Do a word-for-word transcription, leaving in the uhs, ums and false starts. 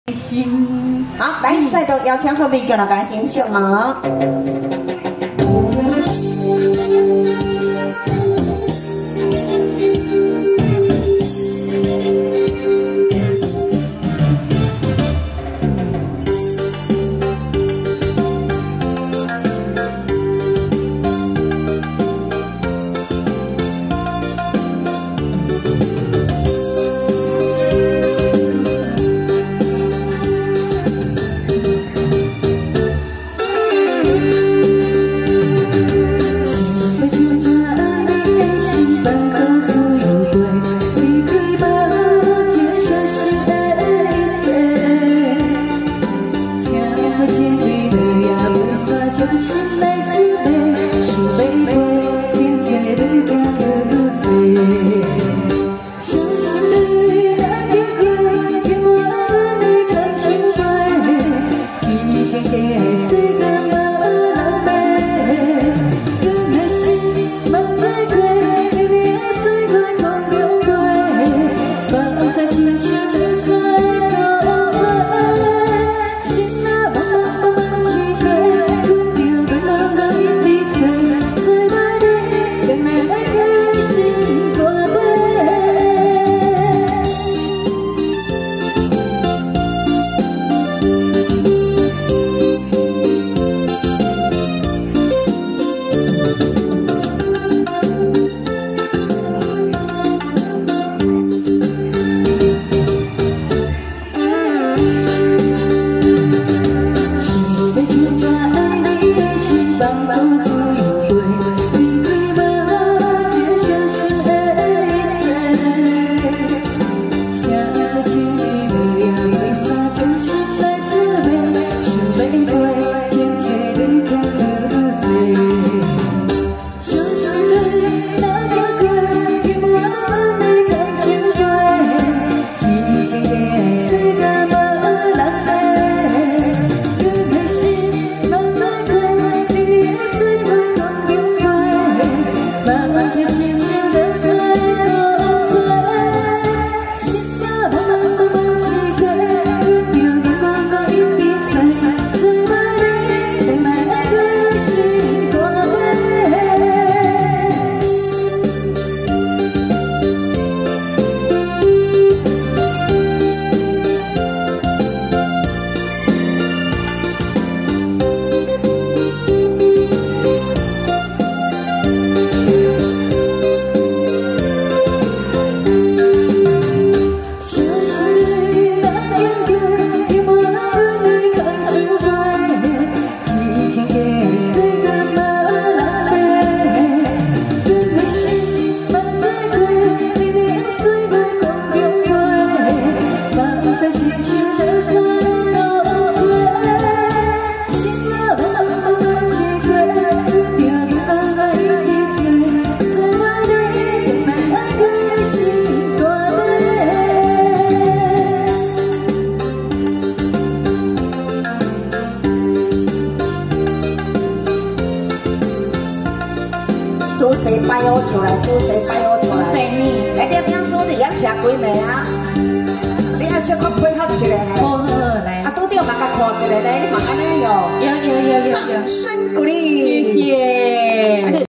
心。 好，来，再度邀请好朋友来甲咱欣赏哦。 心来滋味，是每个渐渐的感觉如醉。相信你那天光，给我你看情怀，遇见嘅世界那难美，更开心梦在过，给你岁月空流回，放在轻轻的水流水，心啊慢慢慢慢起飞。 主席摆我出来，主席摆我出来。主席你，哎，你听说你要徛几暝啊？你要小可配合一下。好好来。啊，拄着嘛，甲看一个咧，你嘛安尼哟。有有有有有。掌声鼓励。谢谢。